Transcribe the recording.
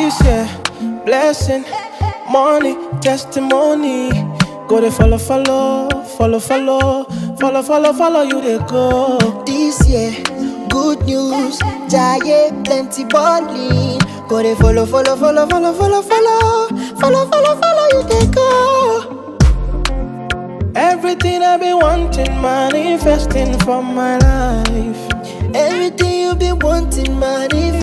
This year, blessing, money, testimony. Go they follow, you they go. This year, good news, giant plenty balling. Go they follow, you they go. Everything I've been wanting, manifesting from my life. Everything you've been wanting, manifest.